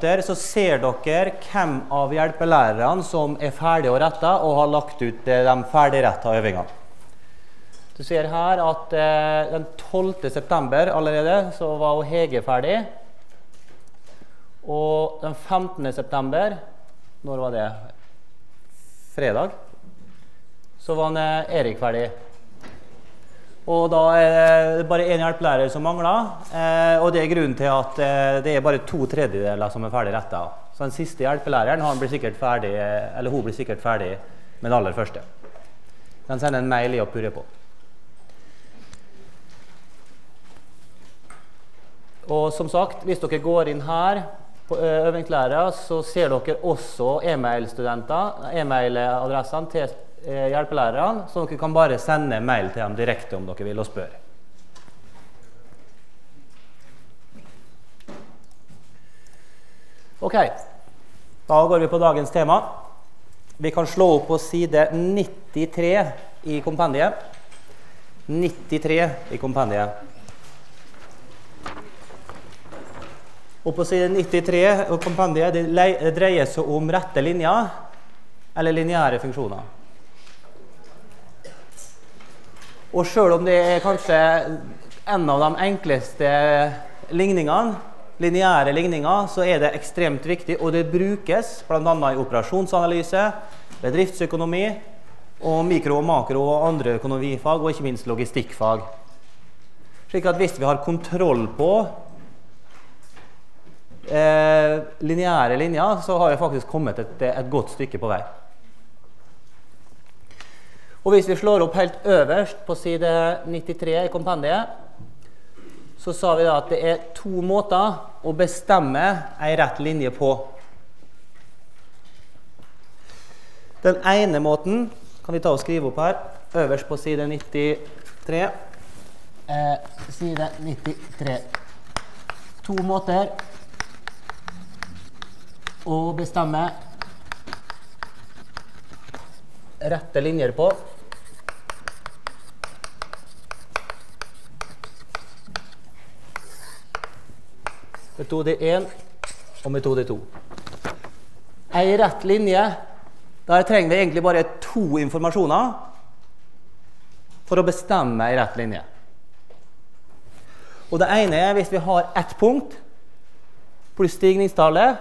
gutter, så ser dere hvem av hjelpelærerne som er ferdig og rettet og har lagt ut de ferdigrettede øvingene. Du ser her at den 12. september allerede så var Hege ferdig. Og den 15. september, når var det? Fredag, så var Erik ferdig. Og da er det bare en hjelpelærer som mangler, og det er grunnen til at det er bare 2/3 som er ferdig rettet. Så den siste hjelpelæreren, hun blir sikkert ferdig med det aller første. Den sender en mail i og purrer på. Og som sagt, hvis dere går inn her på øvingslærer, så ser dere også e-mailadressene til hjelpelærerne, så dere kan bare sende mail til dem direkte om dere vil og spørre. Ok, da går vi på dagens tema. Vi kan slå opp på side 93 i kompendiet. 93 i kompendiet. Og på side 93 i kompendiet, det dreier seg om rette linjer eller lineære funksjoner. Og selv om det er kanskje en av de enkleste ligningene, lineære ligninger, så er det ekstremt viktig, og det brukes blant annet i operasjonsanalyse, bedriftsøkonomi, og mikro og makro og andre økonomifag, og ikke minst logistikkfag. Slik at hvis vi har kontroll på lineære linjer, så har vi faktisk kommet et godt stykke på vei. Og hvis vi slår opp helt øverst på side 93 i kompendiet, så sa vi da at det er 2 måter å bestemme en rett linje på. Den ene måten kan vi ta og skrive opp her, øverst på side 93. Side 93. 2 måter å bestemme rette linjer på. Metode 1 og metode 2. En rett linje, der trenger vi egentlig bare 2 informasjoner for å bestemme en rett linje. Og det ene er hvis vi har ett punkt pluss stigningstallet,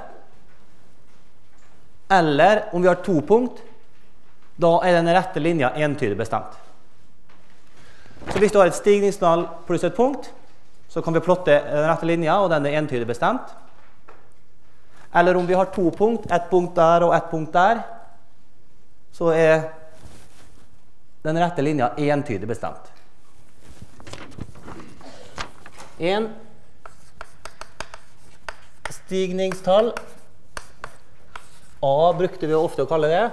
eller om vi har 2 punkt, da er den rette linja entydig bestemt. Så hvis du har et stigningstall pluss et punkt, så kan vi plotte den rette linja, og den er entydig bestemt. Eller om vi har 2 punkt, ett punkt der og ett punkt der, så er den rette linja entydig bestemt. 1. Stigningstall. A brukte vi ofte å kalle det.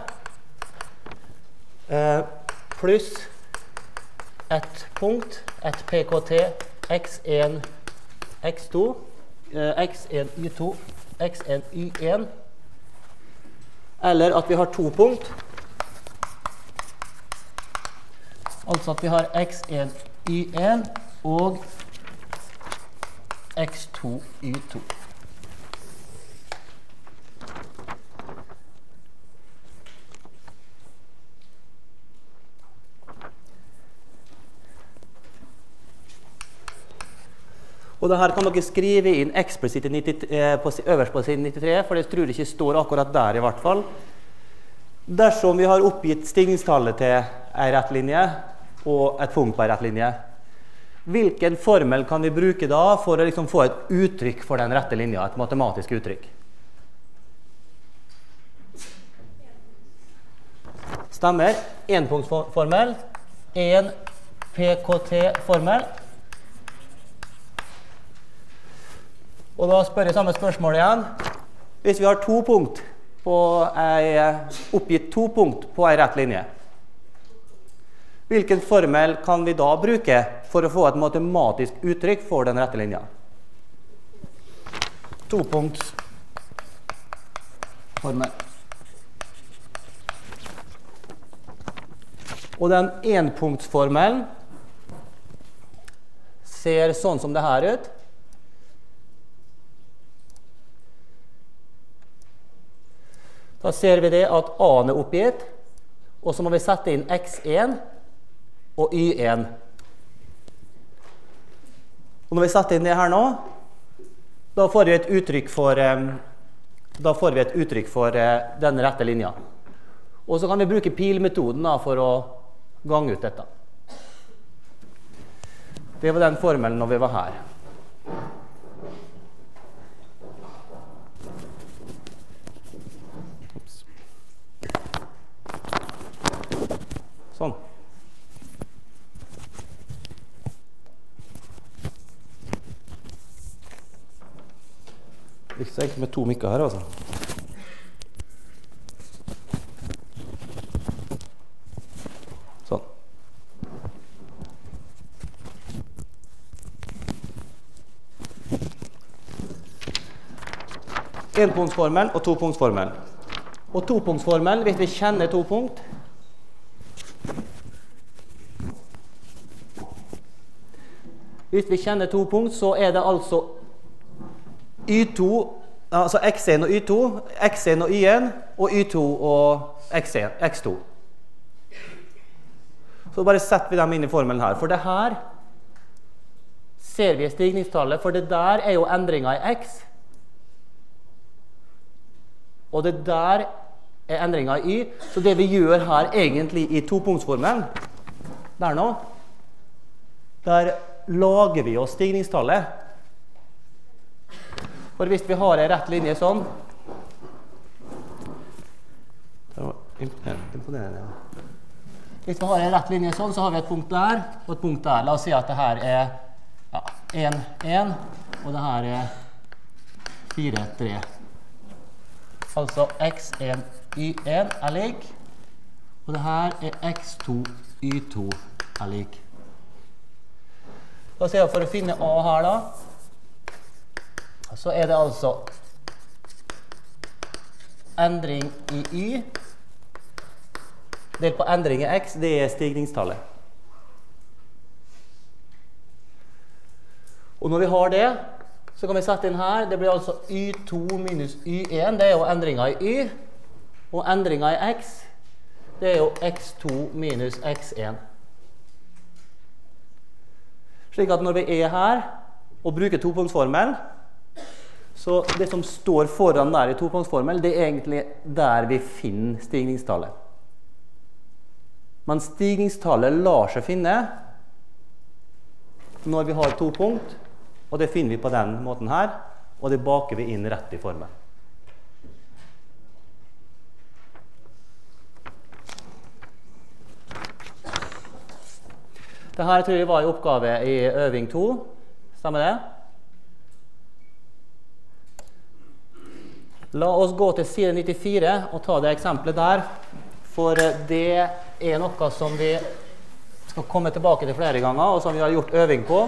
Pluss ett punkt, ett PKT, x1, x2, x1, y2, x1, y1. Eller at vi har 2 punkt. Altså at vi har x1, y1 og x2, y2. Og dette kan dere skrive inn eksplisitt øverst på siden 93, for det tror jeg ikke står akkurat der i hvert fall. Dersom vi har oppgitt stigningstallet til en rett linje og et punkt på en rett linje, hvilken formel kan vi bruke da for å liksom få et uttrykk for den rette linja, et matematisk uttrykk? Stemmer. Enpunktsformel, en PKT-formel. Og da spør jeg samme spørsmål igjen. Hvis vi har 2 punkt på oppgitt 2 punkt på en rett linje, hvilken formel kan vi da bruke for å få et matematisk uttrykk for den rette linja? 2-punktsformel. Og den enpunktsformelen ser sånn som det her ut. Da ser vi det at A-en er oppgitt, og så må vi sette inn X1 og Y1. Og når vi setter inn det her nå, da får vi et uttrykk for, den rette linja. Og så kan vi bruke pilmetoden da, for å gange ut dette. Det var den formelen når vi var her. Sånn. Ikke så enkelt med 2 mikker her, altså. Sånn. Enpunktsformel og topunktsformel. Og topunktsformel, hvis vi kjenner 2 punkt, hvis vi kjenner 2 punkt, så er det altså Y2, altså X1 og Y2, X1 og Y1, og Y2 og X2. Så bare setter vi dem inn i formelen her. For det her ser vi stigningstallet, for det der er jo endringen i X. Og det der er endringen i Y. Så det vi gjør her egentlig i topunktsformelen, der nå, der lager vi oss stigningstallet. For hvis vi har en rett linje sånn, hvis vi har en rett linje sånn, så har vi et punkt der og et punkt der. La oss si at det her er 1, 1, og det her er 4, 3. Altså X1, Y1 er lik, og det her er X2, Y2 er lik. Da ser jeg for å finne A her da, så er det altså endring i Y, delt på endring i X, det er stigningstallet. Og når vi har det, så kan vi sette inn her, det blir altså Y2 minus Y1, det er jo endringen i Y, og endringen i X, det er jo X2 minus X1. Slik at når vi er her og bruker topunktsformel, så det som står foran der i topunktsformel, det er egentlig der vi finner stigningstallet. Men stigningstallet lar seg finne når vi har 2 punkt, og det finner vi på den måten her, og det baker vi inn rett i formelen. Dette tror jeg var en oppgave i øving 2. Stemmer det? La oss gå til side 94 og ta det eksempelet der, for det er noe som vi skal komme tilbake til flere ganger, og som vi har gjort øving på.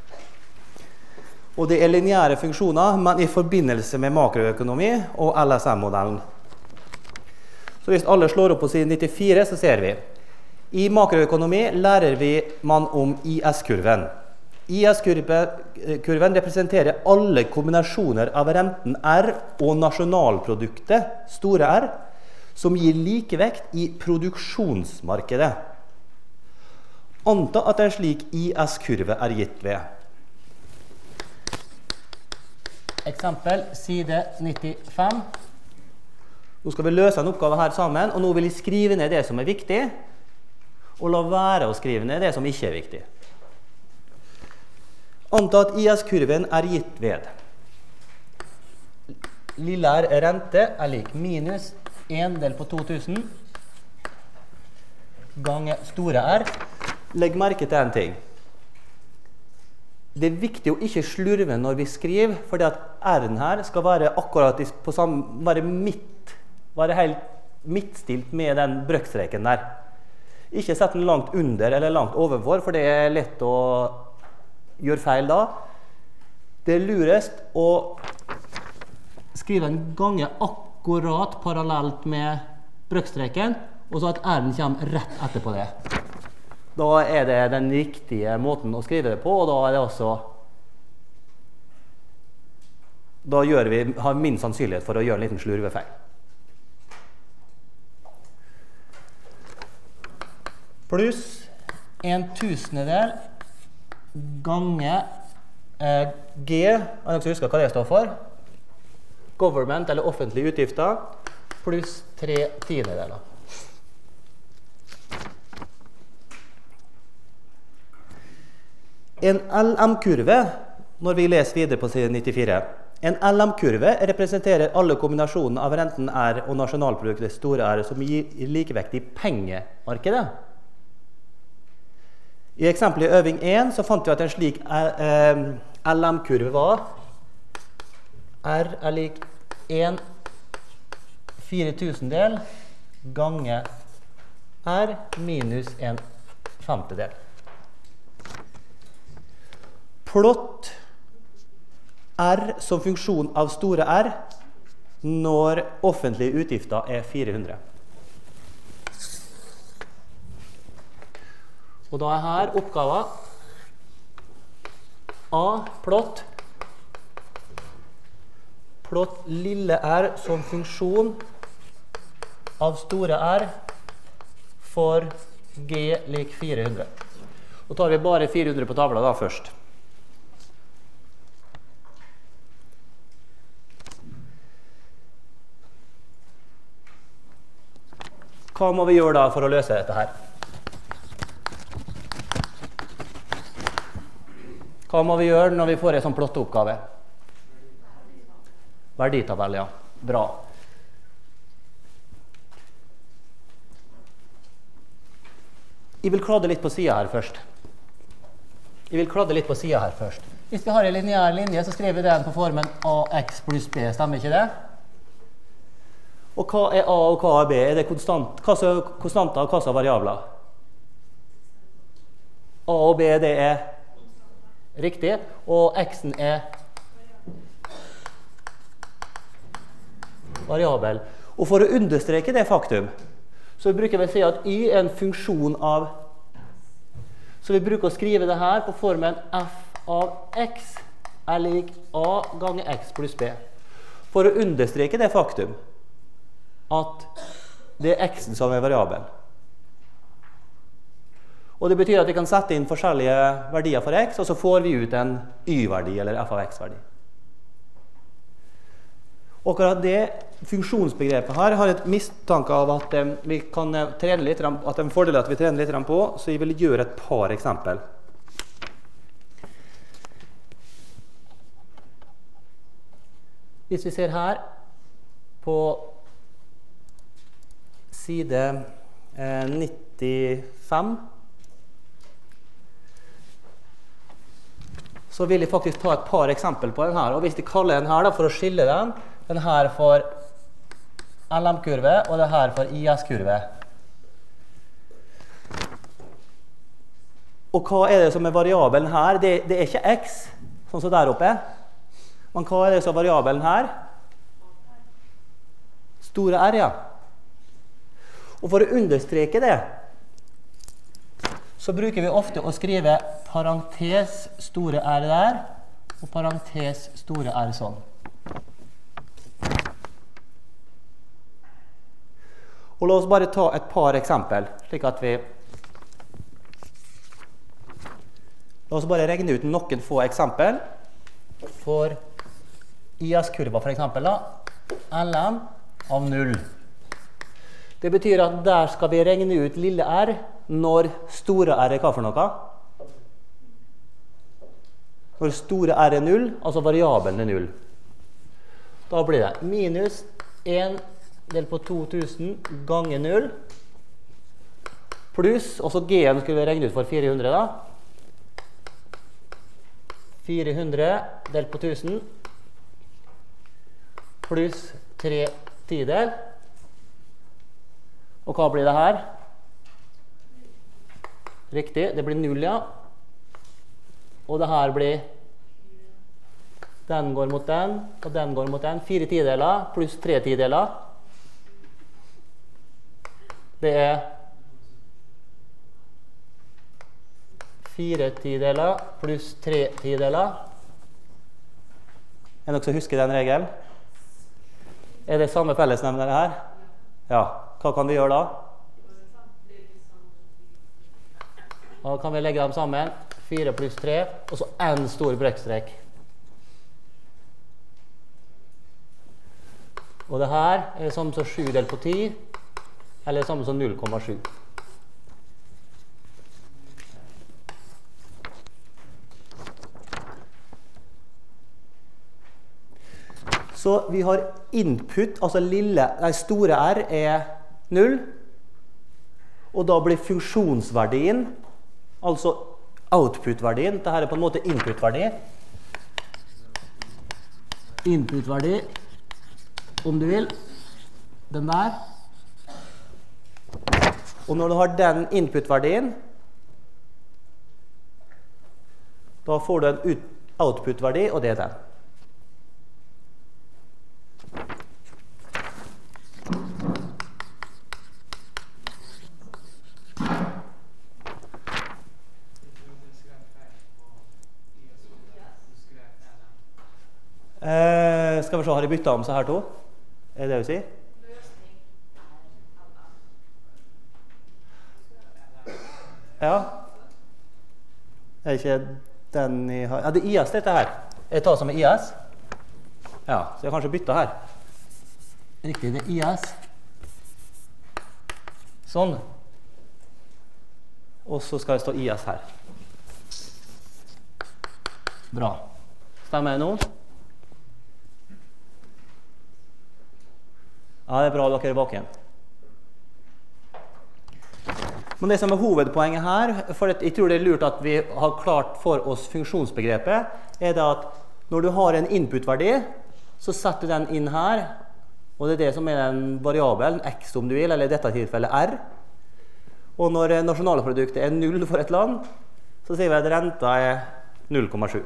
Og det er lineære funksjoner, men i forbindelse med makroøkonomi og LSM-modellen. Så hvis alle slår opp på side 94, så ser vi. I makroøkonomi lærer man om IS-kurven. IS-kurven representerer alle kombinasjoner av renten R og nasjonalproduktet, store R, som gir likevekt i produksjonsmarkedet. Anta at en slik IS-kurve er gitt ved. Eksempel, side 95. Nå skal vi løse en oppgave her sammen, og nå vil jeg skrive ned det som er viktig, og la være å skrive ned det som ikke er viktig. Anta at IS-kurven er gitt ved. Lille r rente er lik minus 1 del på 2000 ganger store R. Legg merke til en ting. Det er viktig å ikke slurve når vi skriver, fordi at R-en her skal være akkurat på samme, være helt midtstilt med den brøkstreken der. Ikke sett den langt under eller langt overfor, for det er lett å gjøre feil da. Det er lurest å skrive en gange akkurat parallelt med brøkstreken, og så at R-en kommer rett etterpå det. Da er det den riktige måten å skrive det på, og da er det også da har vi minst sannsynlighet for å gjøre en liten slurvefeil. pluss 1/1000 ganger G, jeg husker hva det står for, government eller offentlige utgifter, pluss 3/10. En LM-kurve, når vi leser videre på side 94, en LM-kurve representerer alle kombinasjoner av renten R og nasjonalproduktet store R som gir likevekt i pengemarkedet. I eksempelet i øving 1 så fant vi at en slik LM-kurve var R er lik 1/4000 ganger R minus 1/50. Plott R som funksjon av store R når offentlige utgifter er 400. Og da er her oppgaven A, plott lille R som funksjon av store R for G lik 400. Og tar vi bare 400 på tavla da først. Hva må vi gjøre da for å løse dette her? Hva må vi gjøre når vi får en sånn plotteoppgave? Verditabell, ja. Bra. Jeg vil kladde litt på siden her først. Hvis vi har en lineær linje, så skriver vi den på formen AX pluss B. Stemmer ikke det? Og hva er A og hva er B? Er det konstanter og hva er variabler? A og B, det er riktig, og X-en er variabel. Og for å understreke det faktum, så bruker vi å si at Y er en funksjon av, så vi bruker å skrive det her på formen F av X er lik A ganger X pluss B. For å understreke det faktum at det er X-en som er variabel. Og det betyr at vi kan sette inn forskjellige verdier for X, og så får vi ut en Y-verdi, eller F av X-verdi. Og akkurat det funksjonsbegrepet her har et mistanke av at vi kan trene litt, at det er en fordel at vi trener litt på, så jeg vil gjøre et par eksempel. Hvis vi ser her på side 95, så vil jeg faktisk ta et par eksempel på den her. Og hvis jeg kaller den her da, for å skille den her for LM-kurve, og den her for IS-kurve. Og hva er det som er variabelen her? Det er ikke X, sånn som der oppe. Men hva er det som er variabelen her? Store R, ja. Og for å understreke det, så bruker vi ofte å skrive parentes store R der, og parentes store R sånn. Og la oss bare ta et par eksempel, slik at vi... La oss bare regne ut noen få eksempel for IS-kurva for eksempel da, LM av 0. Det betyr at der skal vi regne ut lille R når store R er hva for noe? Når store R er 0, altså variabelen er 0. Da blir det minus 1 delt på 2000 ganger 0, pluss, og så G-en skulle vi regne ut for 400 da. 400 delt på 1000, pluss 3 tidel. Og hva blir det her? Riktig, det blir 0, ja. Og det her blir, den går mot den, og den går mot den. 4 tideler pluss 3 tideler. Det er 4 tideler pluss 3 tideler. Er det noen som husker den regelen? Er det samme fellesnevner her? Ja. Hva kan vi gjøre da? Da kan vi legge dem sammen. 4 pluss 3, og så en stor brekkstrek. Og det her er det samme som 7 delt på 10, eller det samme som 0,7. Så vi har input, altså store R er 0, og da blir funksjonsverdien, altså output-verdien, dette er på en måte input-verdi. Input-verdi, om du vil, den der. Og når du har den input-verdien, da får du en output-verdi, og det er den. Skal vi se, har jeg byttet om så her to? Er det det du sier? Ja. Er ikke den jeg har? Ja, det er IS dette her. Jeg tar som er IS. Ja, så jeg kanskje bytter her. Riktig, det er IS. Sånn. Og så skal det stå IS her. Bra. Stemmer det nå? Ja, det er bra dere er bak igjen. Men det som er hovedpoenget her, for jeg tror det er lurt at vi har klart for oss funksjonsbegrepet, er det at når du har en input-verdi, så setter du den inn her, og det er det som er den variabelen, x om du vil, eller i dette tilfellet r. Og når nasjonalproduktet er 0 for et land, så sier vi at renta er 0,7.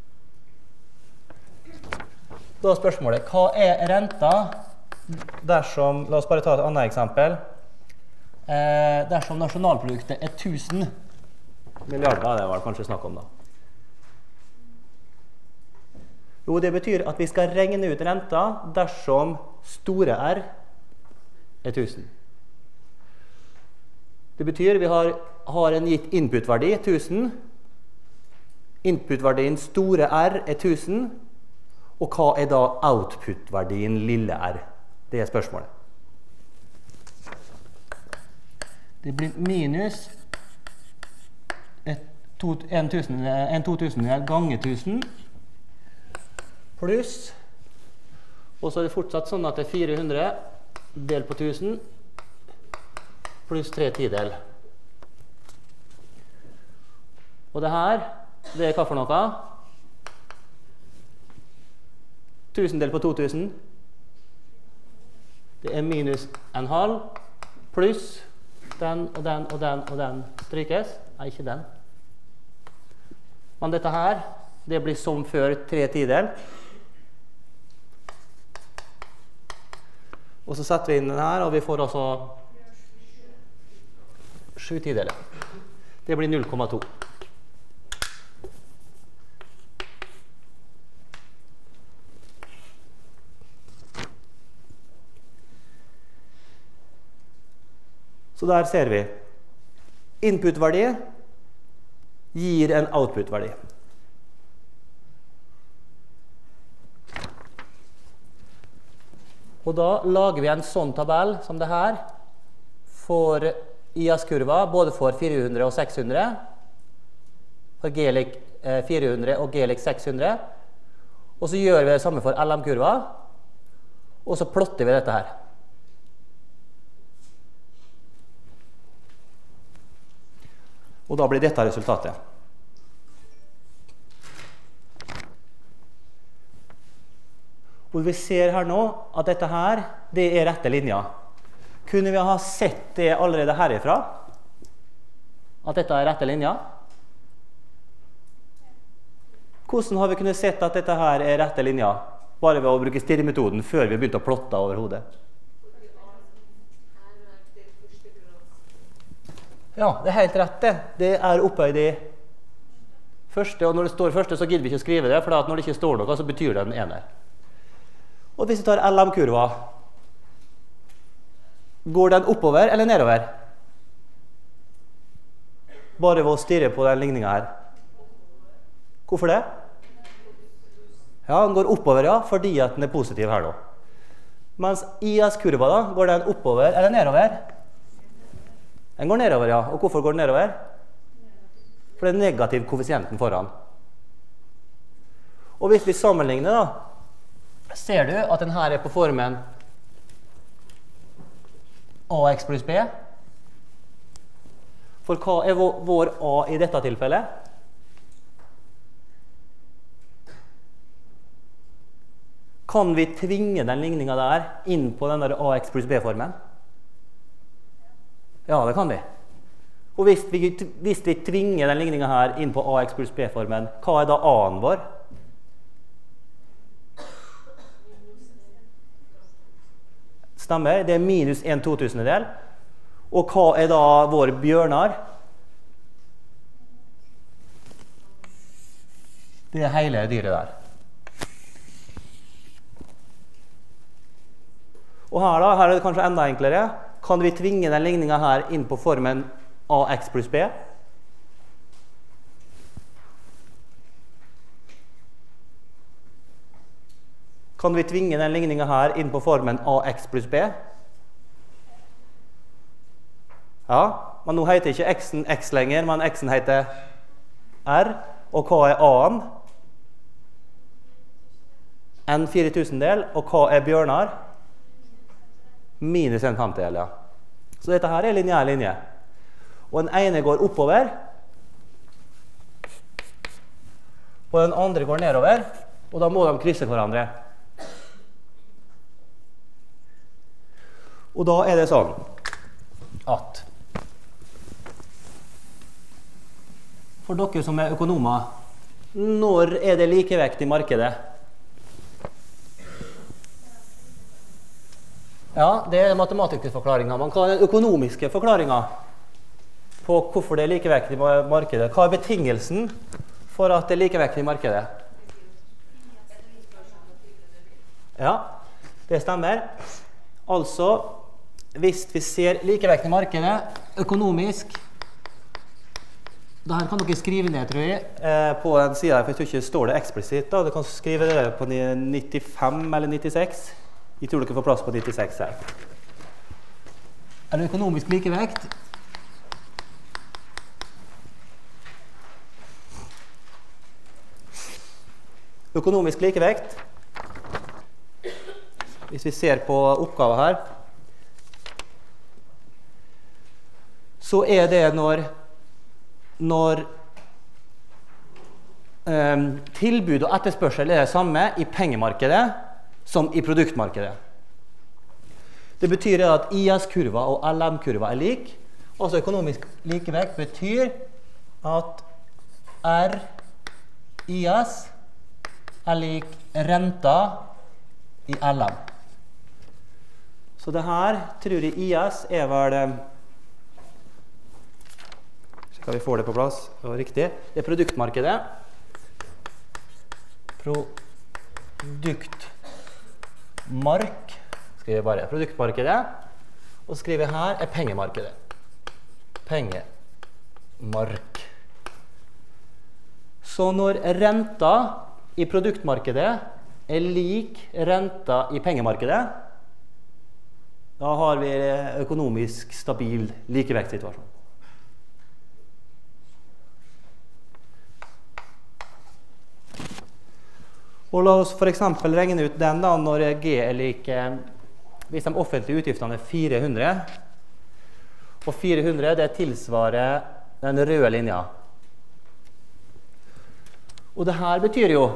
Da er spørsmålet, hva er renta dersom, la oss bare ta et annet eksempel, dersom nasjonalproduktet er 1000 milliarder, det var det kanskje snakk om da. Jo, det betyr at vi skal regne ut renta dersom store R er 1000. Det betyr vi har en gitt input-verdi, 1000. Input-verdien store R er 1000. Og hva er da output-verdien lille R? Det er spørsmålet. Det blir minus en 2000 ganger 1000 pluss, og så er det fortsatt sånn at det er 400 delt på 1000 pluss 3 tidel. Og det her, det er hva for noe? 1000 delt på 2000. Det er minus en halv, pluss den og den og den og den strykes. Nei, ikke den. Men dette her, det blir som før 3 tidel. Og så setter vi inn den her, og vi får altså 7 tideler. Det blir 0,2. Så der ser vi. Input-verdi gir en output-verdi. Og da lager vi en sånn tabell som det her for IS-kurva, både for 400 og 600, for G-lik 400 og G-lik 600, og så gjør vi det samme for LM-kurva, og så plotter vi dette her. Og da blir dette resultatet. Og vi ser her nå at dette her, det er rette linjer. Kunne vi ha sett det allerede herifra? At dette er rette linjer? Hvordan har vi kunnet sett at dette her er rette linjer? Bare ved å bruke stirremetoden før vi begynte å plotte over hodet. Ja, det er helt rett det. Det er opphøyd i første, og når det står første så gidder vi ikke å skrive det, for når det ikke står noe så betyr det en ener. Og hvis vi tar LM-kurva, går den oppover eller nedover? bare ved å stirre på den ligningen her. Hvorfor det? Ja, den går oppover, ja, fordi at den er positiv her da. Mens IS-kurva da, går den oppover eller nedover? Den går nedover, ja. Og hvorfor går den nedover? For det er negativ koeffisienten foran. Og hvis vi sammenligner da, ser du at den her er på formen AX pluss B. For hva er vår A i dette tilfellet? Kan vi tvinge den ligningen der inn på den der AX pluss B-formen? Ja, det kan vi. Og hvis vi tvinger den ligningen her inn på AX pluss B-formen, hva er da A-en vår? Stemmer, det er minus 1/2000-del. Og hva er da vår Bjørnar? Det er hele dyret der. Og her er det kanskje enda enklere. Kan vi tvinge den ligningen her inn på formen AX pluss B? Kan vi tvinge den ligningen her inn på formen AX pluss B? Ja, men nå heter ikke X-en X lenger, men X-en heter R. Og hva er A-en? En 4000-del. Og hva er Bjørnar? Minus en 50-del, ja. Så dette her er lineær linje. Og den ene går oppover. Og den andre går nedover. Og da må de krysse hverandre. Og da er det sånn at for dere som er økonomer, når er det likevekt i markedet? Ja, det er matematiske forklaringer. Man kan ha den økonomiske forklaringen på hvorfor det er likevekt i markedet. Hva er betingelsen for at det er likevekt i markedet? Ja, det stemmer. Altså, hvis vi ser likevekt i markedet økonomisk, da her kan dere skrive ned, tror jeg, på en side her, for jeg tror ikke det står det eksplisitt. Da. Du kan skrive det på 95 eller 96. Jeg tror dere får plass på 96 her. Er det økonomisk likevekt? Økonomisk likevekt. Hvis vi ser på oppgaven her, så er det når tilbud og etterspørsel er det samme i pengemarkedet som i produktmarkedet. Det betyr at IS-kurva og LM-kurva er lik. Altså økonomisk likevekt betyr at RIS er lik renta i LM. Så det her tror jeg IS er vel skal vi få det på plass, det var riktig. Det er produktmarkedet. Produktmark, skriver jeg bare. Produktmarkedet. Og skriver her er pengemarkedet. Pengemark. Så når renta i produktmarkedet er lik renta i pengemarkedet, da har vi økonomisk stabil likevektsituasjon. Og la oss for eksempel regne ut den da, når G er lik, hvis de offentlige utgiftene er 400, og 400 det tilsvarer den røde linja. Og det her betyr jo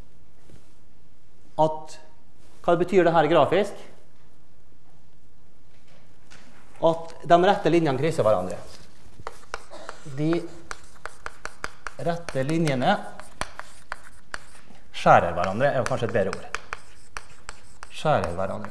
at, hva betyr det her grafisk? At de rette linjene krysser hverandre. De rette linjene skjærer hverandre, er kanskje et bedre ord. Skjærer hverandre.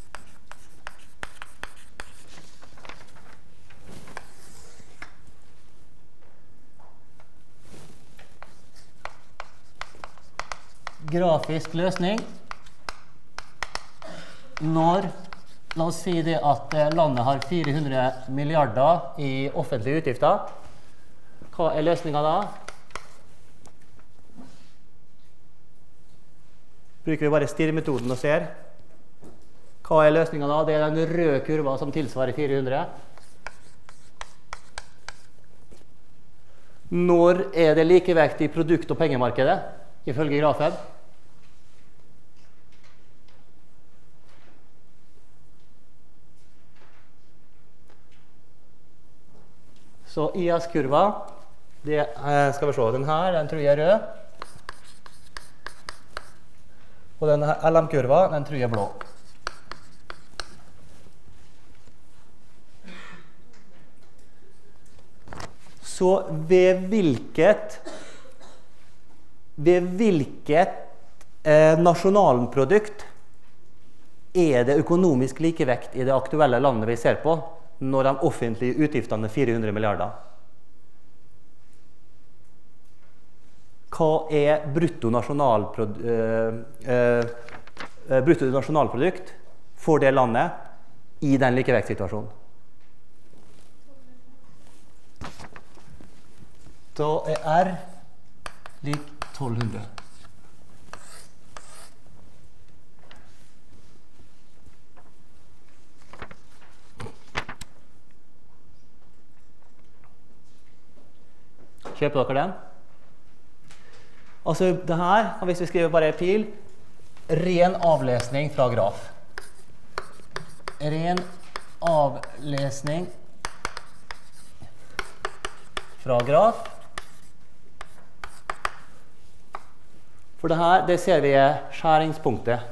Grafisk løsning. Når, la oss si det at landet har 400 milliarder i offentlige utgifter, hva er løsningen da? Bruker vi bare stirrmetoden og ser. Hva er løsningen da? Det er den røde kurva som tilsvarer 400. Når er det likevekt i produkt- og pengemarkedet, ifølge grafen? Så IS-kurva, det skal vi se, den her, den tror jeg er rød. Og den LM-kurva, den tror jeg er blå. Så ved hvilket nasjonalprodukt er det økonomisk likevekt i det aktuelle landet vi ser på, når de offentlige utgiftene er 400 milliarder? Hva er brutto nasjonalprodukt for det landet i den likevektssituasjonen? Da er R lik 1200. Kjøper dere den? Altså det her, hvis vi skriver bare pil, ren avlesning fra graf. Ren avlesning fra graf. For det her, det ser vi er skjæringspunktet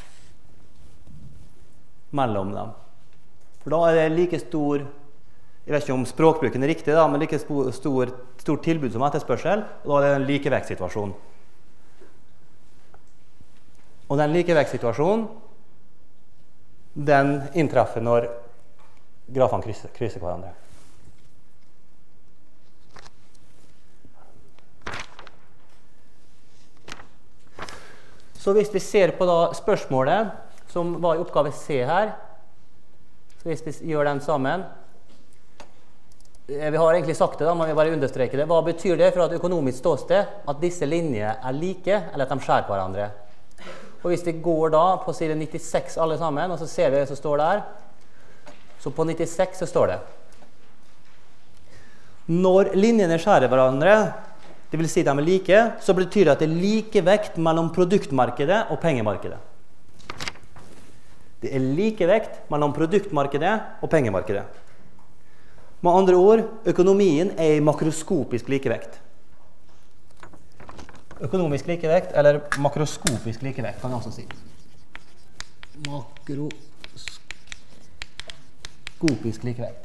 mellom dem. For da er det like stor, jeg vet ikke om språkbruken er riktig da, men like stort tilbud som etterspørsel, og da er det en likevektsituasjon. Og den likevektsituasjonen, den inntreffer når grafene krysser hverandre. Så hvis vi ser på da spørsmålet som var i oppgave C her, så hvis vi gjør den sammen, vi har egentlig sagt det da, men vi bare understreker det. Hva betyr det fra et økonomisk ståsted at disse linjene er like, eller at de skjærer hverandre? Og hvis vi går da på side 96 alle sammen, og så ser vi det som står der, så på 96 så står det: når linjene skjærer hverandre, det vil si de er like, så betyr det at det er likevekt mellom produktmarkedet og pengemarkedet. Det er likevekt mellom produktmarkedet og pengemarkedet. Med andre ord, økonomien er i makroskopisk likevekt. Økonomisk likevekt, eller makroskopisk likevekt, kan jeg også si. Makroskopisk likevekt.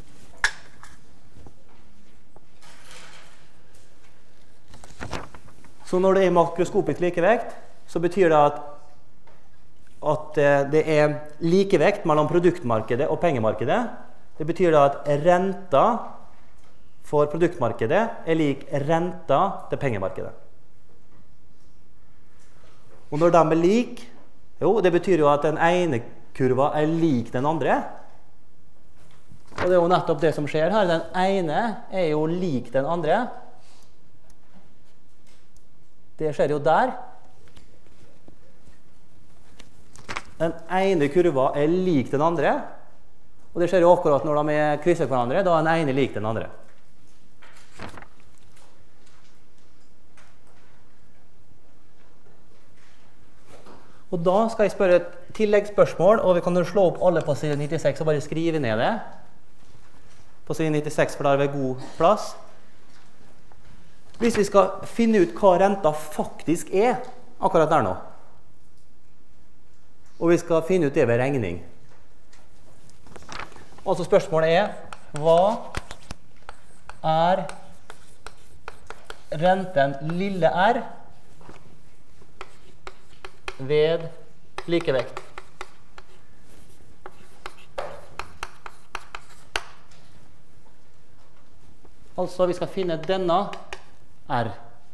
Så når det er makroskopisk likevekt, så betyr det at det er likevekt mellom produktmarkedet og pengemarkedet. Det betyr da at renta for produktmarkedet er lik renta til pengemarkedet. Og når de er lik, jo, det betyr jo at den ene kurva er lik den andre. Og det er jo nettopp det som skjer her. Den ene er jo lik den andre. Det skjer jo der. Den ene kurva er lik den andre. Og det skjer jo akkurat når de krysser hverandre, da er den ene lik den andre. Og da skal jeg spørre et tilleggsspørsmål, og vi kan jo slå opp alle på side 96 og bare skrive ned det. På side 96, for der er det god plass. Hvis vi skal finne ut hva renta faktisk er akkurat der nå, og vi skal finne ut det ved regning. Altså spørsmålet er, hva er renten lille r ved likevekt? Altså vi skal finne denne R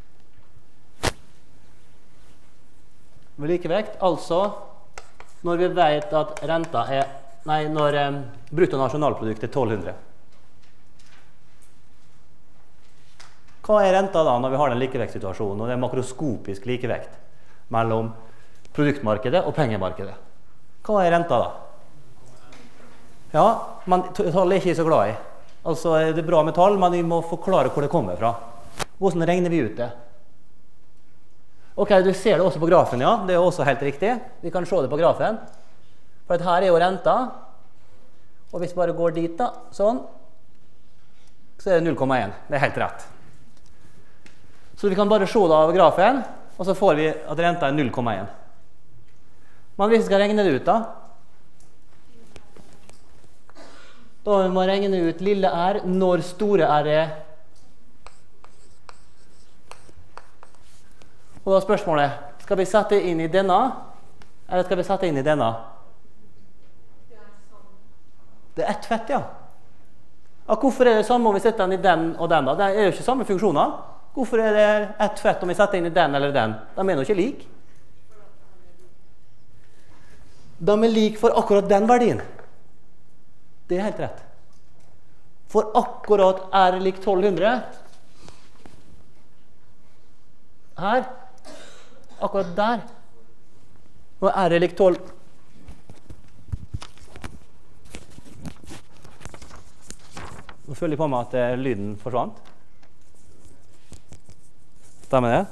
ved likevekt, altså når vi vet at renta er, når brutto nasjonalprodukt er 1200. Hva er renta da når vi har den likevektssituasjonen, og det er makroskopisk likevekt mellom produktmarkedet og pengemarkedet? Hva er renta da? Ja, men tall er ikke så glad i. Altså, det er bra med tall, men vi må forklare hvor det kommer fra. Hvordan regner vi ut det? Ok, du ser det også på grafen, ja. Det er også helt riktig. Vi kan se det på grafen. For her er jo renta. Og hvis vi bare går dit da, sånn, så er det 0,1. Det er helt rett. Så vi kan bare se det av grafen, og så får vi at renta er 0,1. Men hvis vi skal regne det ut da, da må vi regne ut lille r når store r er. Og da er spørsmålet, skal vi sette inn i denne, eller skal vi sette inn i denne? Det er ett fett, ja. Hvorfor er det samme om vi setter den i den og den da? Det er jo ikke samme funksjoner. Hvorfor er det ett fett om vi setter inn i den eller den? De er jo ikke like. De er like for akkurat den verdien. Det er helt rett. For akkurat r lik 1200, her, akkurat der, og r lik 12. Nå føler jeg på meg at lyden forsvant. Stemmer det?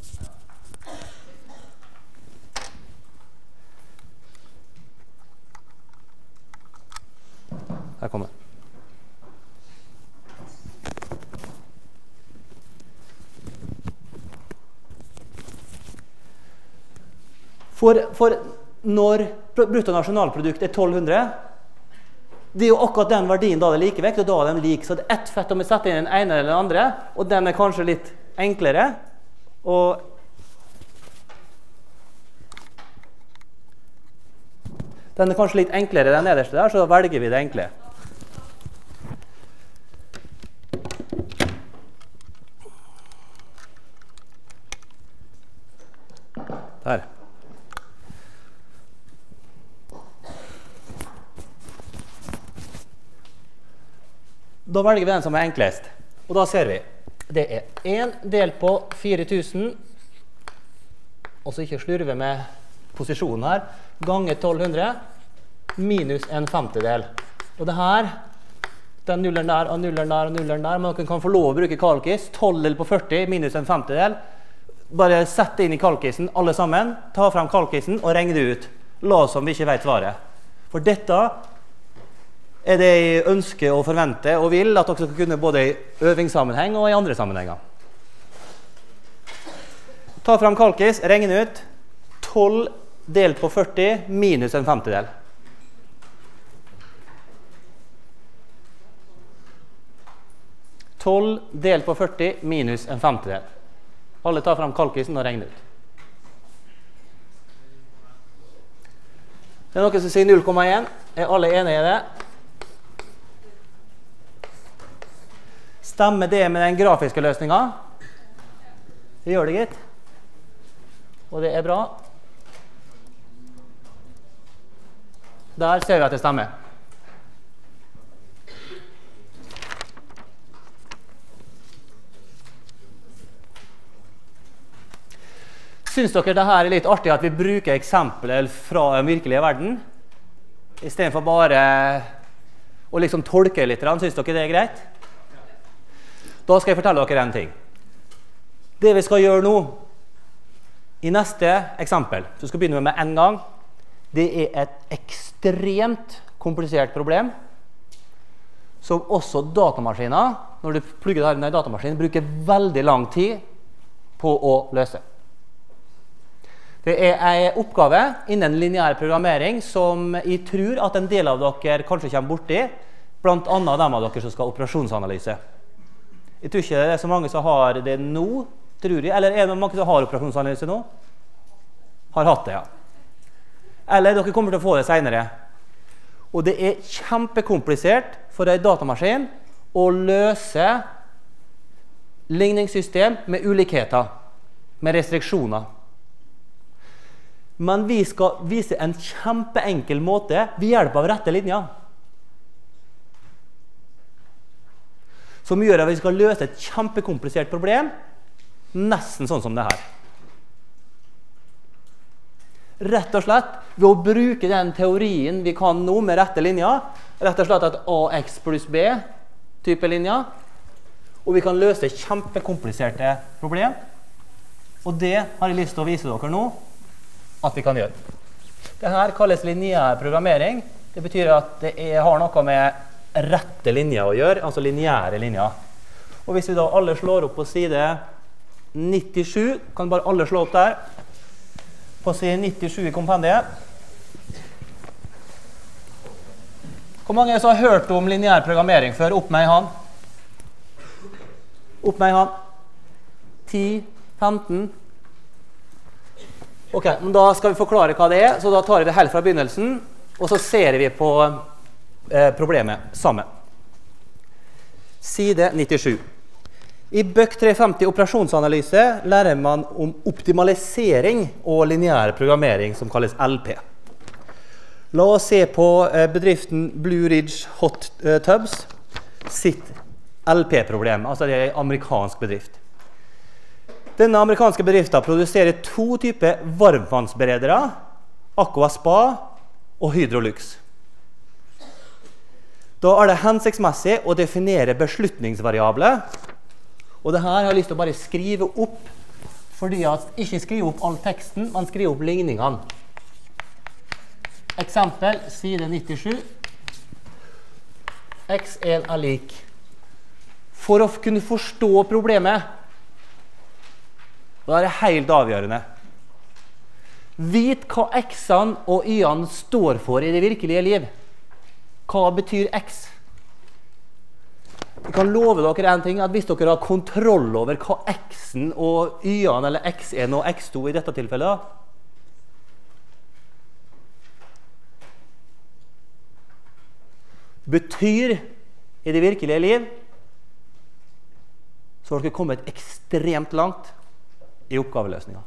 Her kommer det. For når bruttonasjonalprodukt er 1200, det er jo akkurat den verdien da det er likevekt, og da er den lik. Så det er ett fett om vi setter inn den ene eller den andre, og den er kanskje litt enklere. Og den er kanskje litt enklere den nederste der, så da velger vi det enkle. Der. Da velger vi den som er enklest. Og da ser vi. Det er 1 delt på 4000, og så ikke slurve med posisjonen her, ganger 1200, minus en femtedel. Og det her, den nulleren der og nulleren der og nulleren der, men dere kan få lov å bruke kalkis, 12 delt på 40, minus en femtedel. Bare sett det inn i kalkisen, alle sammen, ta frem kalkisen og regne det ut. La oss som vi ikke vet svaret. For dette er det jeg ønsker og forventer og vil at dere skal kunne både i øvingssammenheng og i andre sammenhenger. Ta frem kalkis, regne ut 12 delt på 40 minus en femtedel. Delt på 40 minus en femtedel. Alle tar frem kalkisen og regner ut. Det er noen som sier 0,1. Er alle enige i det? Stemmer det med den grafiske løsningen? Det gjør det, gitt. Og det er bra. Der ser vi at det stemmer. Synes dere det her er litt artig at vi bruker eksempler fra den virkelige verden? I stedet for bare å liksom tolke litt. Synes dere det er greit? Da skal jeg fortelle dere en ting. Det vi skal gjøre nå, i neste eksempel, så skal vi begynne med en gang, det er et ekstremt komplisert problem, som også datamaskiner, når du plugger det her inn i datamaskinen, bruker veldig lang tid på å løse. Det er en oppgave innen lineær programmering som jeg tror at en del av dere kanskje kommer borti, blant annet dem av dere som skal ha operasjonsanalyse. Jeg tror ikke det er så mange som har det nå, tror jeg. Eller er det mange som har operasjonsanalyse nå? Har hatt det, ja. Eller dere kommer til å få det senere. Og det er kjempekomplisert for en datamaskin å løse ligningssystem med ulikheter, med restriksjoner. Men vi skal vise en kjempeenkel måte ved hjelp av rette linjer. som gjør at vi skal løse et kjempekomplisert problem, nesten sånn som det her. Rett og slett, ved å bruke den teorien vi kan nå med rette linjer, rett og slett et AX pluss B type linjer, og vi kan løse kjempekompliserte problem. Og det har jeg lyst til å vise dere nå at vi kan gjøre. Dette kalles lineær programmering. Det betyr at det har noe med rette linjer å gjøre, altså lineære linjer. Og hvis vi da alle slår opp på side 97, kan bare alle slå opp der, på side 97 i kompendiet. Hvor mange som har hørt om lineær programmering før? Opp med en hånd. Opp med en hånd. 10, 15. Ok, men da skal vi forklare hva det er, så da tar vi det helt fra begynnelsen, og så ser vi på problemet sammen. Side 97. I Bøck 350 operasjonsanalyse lærer man om optimalisering og lineær programmering, som kalles LP. La oss se på bedriften Blue Ridge Hot Tubs sitt LP-problem, altså det er en amerikansk bedrift. Denne amerikanske bedriften produserer 2 typer varmvannsberedere, Aqua Spa og Hydrolux. Da er det hensiktsmessig å definere beslutningsvariabler, og det her har jeg lyst til å bare skrive opp, fordi at ikke skrive opp all teksten, men skrive opp ligningene. Eksempel, side 97. X1 er lik. For å kunne forstå problemet, da er det helt avgjørende. Vit hva X-ene og Y-ene står for i det virkelige liv. Hva betyr X? Jeg kan love dere en ting, at hvis dere har kontroll over hva X-en og Y-ene, eller X1 og X2 i dette tilfellet, betyr i det virkelige liv, så har dere kommet ekstremt langt i oppgaveløsningen.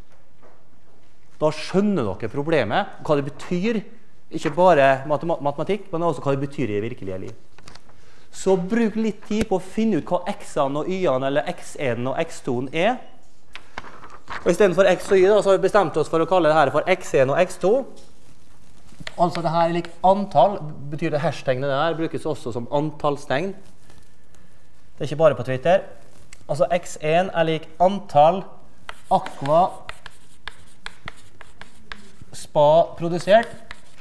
Da skjønner dere problemet, hva det betyr, ikke bare matematikk, men også hva det betyr i det virkelige liv. Så bruk litt tid på å finne ut hva X-ene og Y-ene, eller X1 og X2 er. Og i stedet for X og Y, da, så har vi bestemt oss for å kalle det her for X1 og X2. Altså det her er lik antall, betyr det hashtegnet der, brukes også som antallstegn. Det er ikke bare på Twitter. Altså X1 er lik antall Aqua Spa produsert.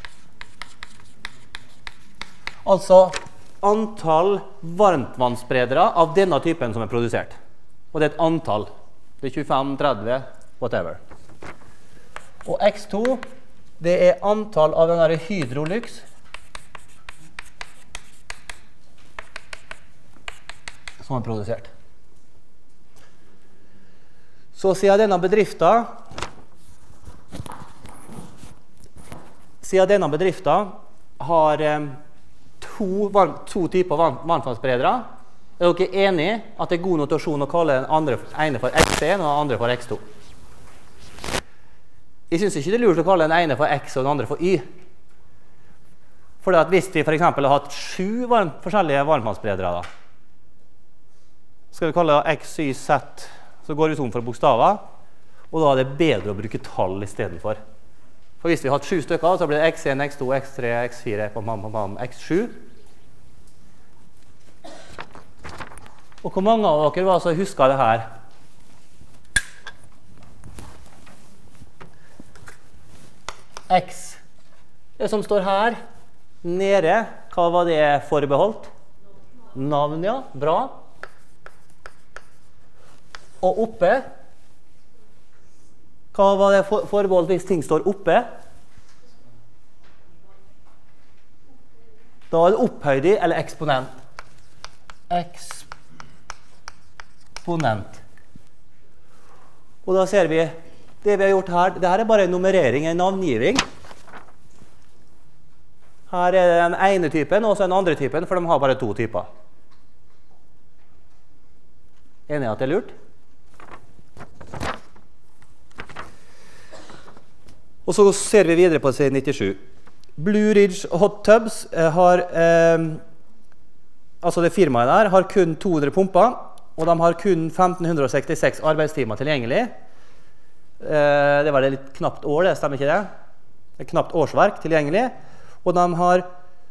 Altså antall varmtvannsberedere av denne typen som er produsert. Og det er et antall. Det er 25, 30, whatever. Og X2, det er antall av denne Hydrolux som er produsert. Så siden denne bedriften har to typer varmtvannsberedere, er dere enige at det er god notasjon å kalle den ene for X1 og den andre for X2? Jeg synes ikke det er lurt å kalle den ene for X og den andre for Y. For hvis vi for eksempel har hatt 7 forskjellige varmtvannsberedere, skal vi kalle X, Y, Z, så går vi tom for bokstaver, og da er det bedre å bruke tall i stedet for. For hvis vi har hatt 7 stykker, så blir det X1, X2, X3, X4, X7. Og hvor mange av dere var som husker det her? X. Det som står her, nede, hva var det forbeholdt? Navn, ja. Bra. Og oppe, hva var det forbeholdt hvis ting står oppe? Da er det opphøydig eller eksponent. Eksponent. Og da ser vi, det vi har gjort her, det her er bare en nummerering, en navngiving. Her er det den ene typen, og så den andre typen, for de har bare 2 typer. Enig i at det er lurt? Og så ser vi videre på side 97. Blue Ridge Hot Tubs har altså det firmaet der, har kun 200 pumper, og de har kun 1566 arbeidstimer tilgjengelig. Det var det litt knapt år, det stemmer ikke det? Det er knapt årsverk tilgjengelig, og de har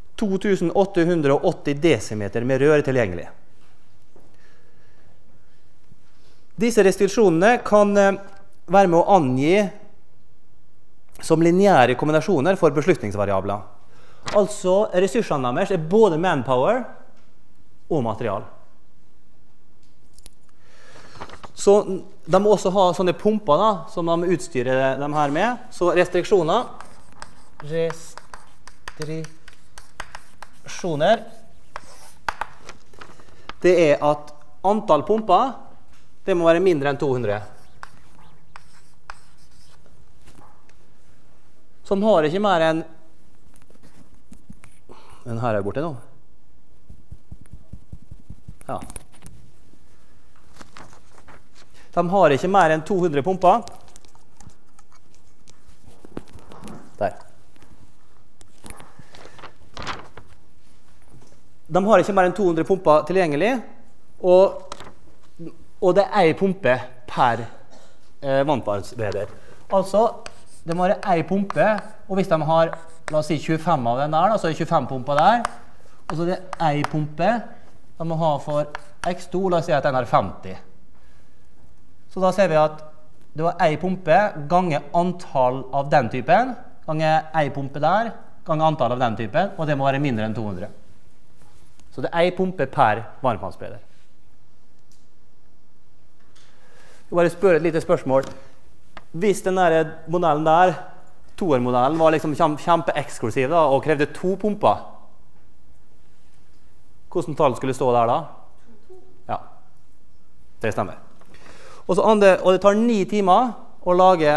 2880 desimeter med rør tilgjengelig. Disse restriksjonene kan være med å angi som lineære kombinasjoner for beslutningsvariabler. Altså, ressursene deres er både manpower og material. Så de må også ha sånne pumper da, som de utstyrer dem her med. Så restriksjoner. Det er at antall pumper, det må være mindre enn 200. Som har ikke mer enn den her er borte nå. Ja. De har ikke mer enn 200 pumper. Der. De har ikke mer enn 200 pumper tilgjengelig, og det er en pumpe per vannpartsbereder. Altså, det må være en pumpe, og hvis de har, la oss si 25 av den der, så er det 25 pumper der, og så er det en pumpe de må ha for X2, la oss si at den har 50. Så da ser vi at det var en pumpe ganger antall av den typen, ganger en pumpe der, ganger antall av den typen, og det må være mindre enn 200. Så det er en pumpe per varmtvannsbereder. Jeg bare spør et lite spørsmål. Hvis den der modellen der, toermodellen, var liksom kjempeeksklusiv da, og krevde 2 pumper, hvordan tall skulle stå der da? Ja, det stemmer. Og det tar 9 timer å lage,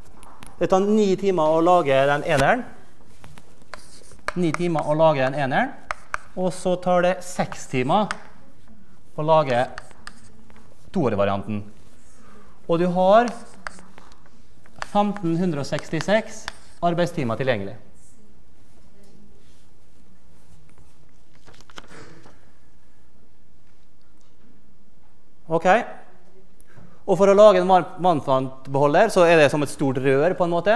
den eneren. 9 timer å lage den eneren. Og så tar det 6 timer å lage toervarianten. Og du har 1566 arbeidstimer tilgjengelig. Ok. Og for å lage en vannfantbeholder så er det som et stort rør på en måte.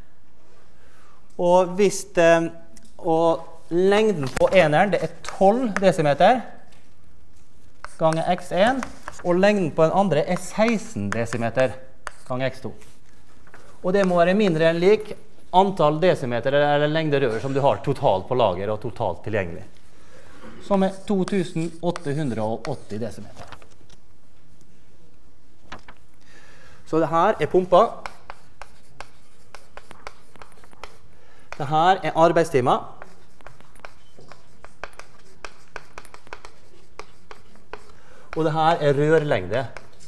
Og lengden på eneren det er 12 desimeter ganger x1, og lengden på den andre er 16 desimeter ganger x2. Og det må være mindre enn lik antall desimeter eller lengde rør som du har totalt på lager og totalt tilgjengelig. Som er 2880 desimeter. Så det her er pumpa. Det her er arbeidstimer. Og det her er rørlengde.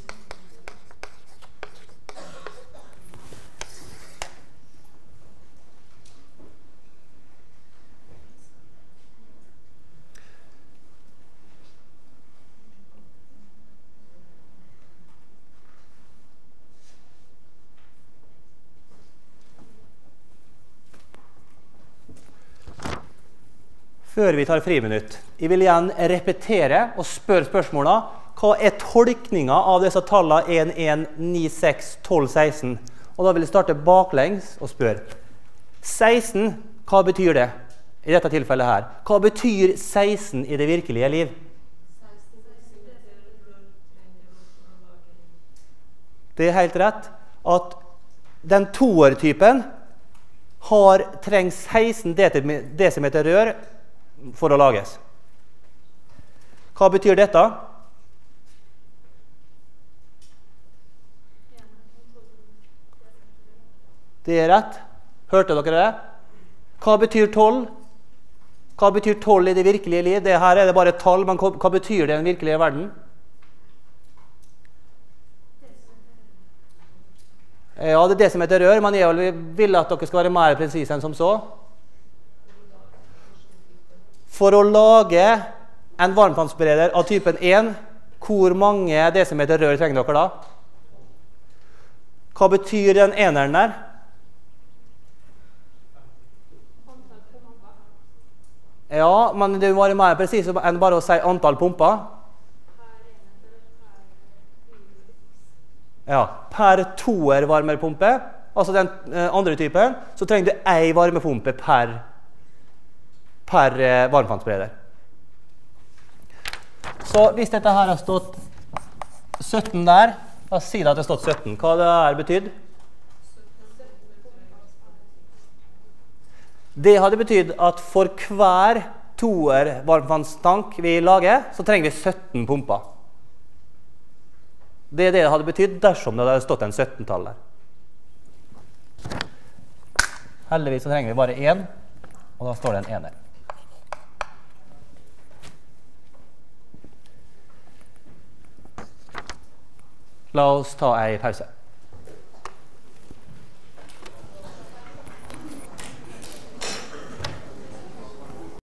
Før vi tar friminutt, jeg vil igjen repetere og spørre spørsmålene. Hva er tolkningen av disse tallene 1, 1, 9, 6, 12, 16? Og da vil jeg starte baklengs og spørre. 16, hva betyr det i dette tilfellet her? Hva betyr 16 i det virkelige liv? Det er helt rett at den toertypen trenger 16 desimeter rør for å lages. Hva betyr dette? Det er rett. Hørte dere det? Hva betyr 12? Hva betyr 12 i det virkelige liv? Det her er det bare et tall, men hva betyr det i den virkelige verden? Ja, det er desimeter rør, men jeg vil at dere skal være mer presise enn som så. For å lage en varmtvannsbereder av typen 1, hvor mange desimeter rør trenger dere da? Hva betyr den eneren der? Ja, men det var mer presis enn bare å si antall pumper. Ja, per toer varmepumpe, altså den andre typen, så trenger du en varmepumpe per varmtvannsbereder. Så hvis dette her har stått 17 der, da sier det at det har stått 17. Hva det er betydd? Det hadde betydd at for hver toer varmtvannstank vi lager, så trenger vi 17 pumper. Det er det det hadde betydd dersom det hadde stått en 17-tall der. Heldigvis så trenger vi bare 1, og da står det en 1 der. La oss ta en pause.